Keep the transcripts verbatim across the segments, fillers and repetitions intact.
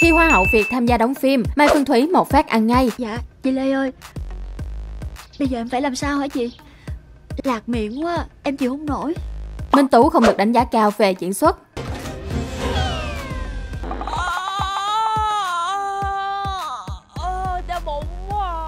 Khi Hoa hậu Việt tham gia đóng phim, Mai Phương Thúy một phát ăn ngay. Dạ, chị Lê ơi, bây giờ em phải làm sao hả chị? Lạc miệng quá, em chịu không nổi. Minh Tú không được đánh giá cao về diễn xuất. Đau bụng quá.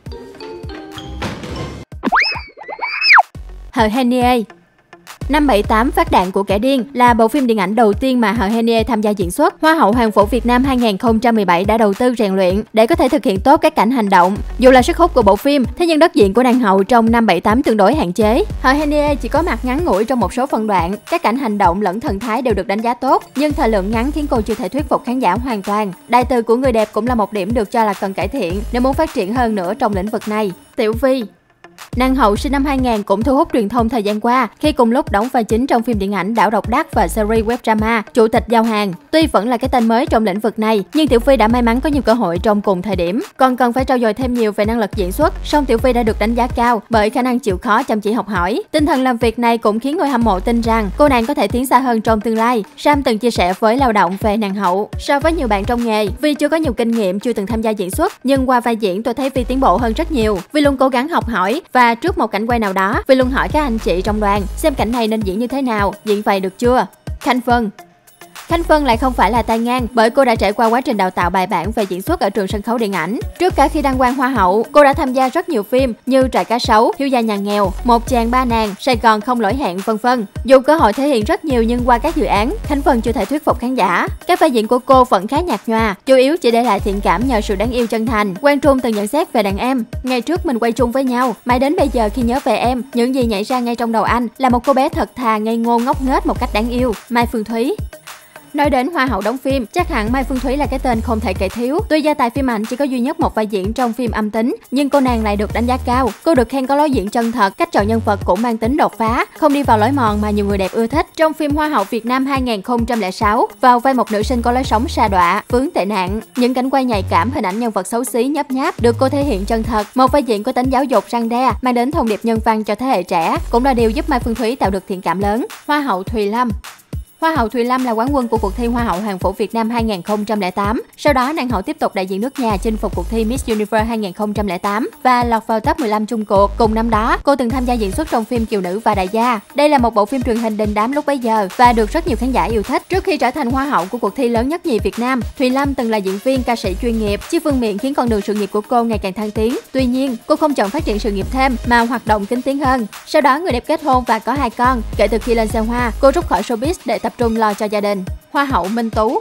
Hờ Henie. Năm bảy tám Phát đạn của kẻ điên là bộ phim điện ảnh đầu tiên mà Hờ Henie tham gia diễn xuất. Hoa hậu Hoàng vũ Việt Nam hai nghìn không trăm mười bảy đã đầu tư rèn luyện để có thể thực hiện tốt các cảnh hành động. Dù là sức hút của bộ phim, thế nhưng đất diện của nàng hậu trong năm bảy tám tương đối hạn chế. Hờ Henie chỉ có mặt ngắn ngủi trong một số phân đoạn, các cảnh hành động lẫn thần thái đều được đánh giá tốt, nhưng thời lượng ngắn khiến cô chưa thể thuyết phục khán giả hoàn toàn. Đại từ của người đẹp cũng là một điểm được cho là cần cải thiện nếu muốn phát triển hơn nữa trong lĩnh vực này. Tiểu Vy. Nàng hậu sinh năm hai nghìn cũng thu hút truyền thông thời gian qua khi cùng lúc đóng vai chính trong phim điện ảnh Đảo độc đắc và series web drama Chủ tịch giao hàng. Tuy vẫn là cái tên mới trong lĩnh vực này, nhưng Tiểu Vy đã may mắn có nhiều cơ hội trong cùng thời điểm. Còn cần phải trau dồi thêm nhiều về năng lực diễn xuất, song Tiểu Vy đã được đánh giá cao bởi khả năng chịu khó, chăm chỉ học hỏi. Tinh thần làm việc này cũng khiến người hâm mộ tin rằng cô nàng có thể tiến xa hơn trong tương lai. Sam từng chia sẻ với Lao động về nàng hậu: so với nhiều bạn trong nghề, Vi chưa có nhiều kinh nghiệm, chưa từng tham gia diễn xuất, nhưng qua vai diễn tôi thấy Vi tiến bộ hơn rất nhiều. Vi luôn cố gắng học hỏi và trước một cảnh quay nào đó, Vi luôn hỏi các anh chị trong đoàn xem cảnh này nên diễn như thế nào, diễn vậy được chưa. Khanh Vân. Khanh Vân lại không phải là tay ngang bởi cô đã trải qua quá trình đào tạo bài bản về diễn xuất ở trường sân khấu điện ảnh. Trước cả khi đăng quang Hoa hậu, cô đã tham gia rất nhiều phim như Trại cá sấu, Thiếu gia nhà nghèo, Một chàng ba nàng, Sài Gòn không lỗi hẹn, vân vân. Dù cơ hội thể hiện rất nhiều nhưng qua các dự án, Khanh Vân chưa thể thuyết phục khán giả. Các vai diễn của cô vẫn khá nhạt nhòa, chủ yếu chỉ để lại thiện cảm nhờ sự đáng yêu chân thành. Quang Trung từng nhận xét về đàn em: ngày trước mình quay chung với nhau, mãi đến bây giờ khi nhớ về em, những gì nhảy ra ngay trong đầu anh là một cô bé thật thà, ngây ngô, ngốc nghếch một cách đáng yêu. Mai Phương Thúy. Nói đến Hoa hậu đóng phim, chắc hẳn Mai Phương Thúy là cái tên không thể kể thiếu. Tuy gia tài phim ảnh chỉ có duy nhất một vai diễn trong phim Âm Tính, nhưng cô nàng lại được đánh giá cao. Cô được khen có lối diễn chân thật, cách chọn nhân vật cũng mang tính đột phá, không đi vào lối mòn mà nhiều người đẹp ưa thích. Trong phim Hoa hậu Việt Nam hai nghìn không trăm lẻ sáu, vào vai một nữ sinh có lối sống sa đọa, vướng tệ nạn, những cảnh quay nhạy cảm, hình ảnh nhân vật xấu xí nhấp nháp được cô thể hiện chân thật. Một vai diễn có tính giáo dục răn đe, mang đến thông điệp nhân văn cho thế hệ trẻ, cũng là điều giúp Mai Phương Thúy tạo được thiện cảm lớn. Hoa hậu Thùy Lâm. Hoa hậu Thùy Lâm là quán quân của cuộc thi Hoa hậu Hoàng vũ Việt Nam hai nghìn không trăm lẻ tám. Sau đó, nàng hậu tiếp tục đại diện nước nhà chinh phục cuộc thi Miss Universe hai nghìn không trăm lẻ tám và lọt vào top mười lăm chung cuộc. Cùng năm đó, cô từng tham gia diễn xuất trong phim Kiều Nữ và Đại gia. Đây là một bộ phim truyền hình đình đám lúc bấy giờ và được rất nhiều khán giả yêu thích. Trước khi trở thành Hoa hậu của cuộc thi lớn nhất nhì Việt Nam, Thùy Lâm từng là diễn viên, ca sĩ chuyên nghiệp. Chiếc vương miện khiến con đường sự nghiệp của cô ngày càng thăng tiến. Tuy nhiên, cô không chọn phát triển sự nghiệp thêm mà hoạt động kín tiếng hơn. Sau đó, người đẹp kết hôn và có hai con. Kể từ khi lên xe hoa, cô rút khỏi showbiz để tập trung lo cho gia đình. Hoa hậu Minh Tú.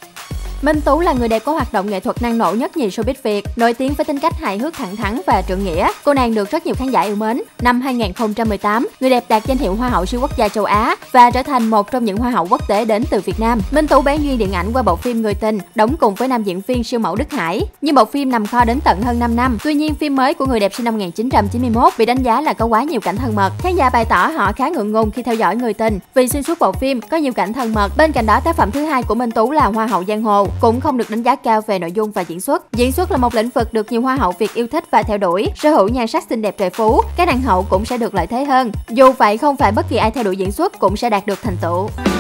Minh Tú là người đẹp có hoạt động nghệ thuật năng nổ nhất nhì showbiz Việt, nổi tiếng với tính cách hài hước, thẳng thắn và trượng nghĩa. Cô nàng được rất nhiều khán giả yêu mến. Năm hai nghìn không trăm mười tám, người đẹp đạt danh hiệu Hoa hậu siêu quốc gia châu Á và trở thành một trong những Hoa hậu quốc tế đến từ Việt Nam. Minh Tú bén duyên điện ảnh qua bộ phim Người tình, đóng cùng với nam diễn viên siêu mẫu Đức Hải. Nhưng bộ phim nằm kho đến tận hơn năm năm. Tuy nhiên, phim mới của người đẹp sinh năm một nghìn chín trăm chín mươi mốt bị đánh giá là có quá nhiều cảnh thân mật. Khán giả bày tỏ họ khá ngượng ngùng khi theo dõi Người tình vì xuyên suốt bộ phim có nhiều cảnh thân mật. Bên cạnh đó, tác phẩm thứ hai của Minh Tú là Hoa hậu Giang hồ cũng không được đánh giá cao về nội dung và diễn xuất. Diễn xuất là một lĩnh vực được nhiều Hoa hậu Việt yêu thích và theo đuổi. Sở hữu nhan sắc xinh đẹp trời phú, các nàng hậu cũng sẽ được lợi thế hơn. Dù vậy, không phải bất kỳ ai theo đuổi diễn xuất cũng sẽ đạt được thành tựu.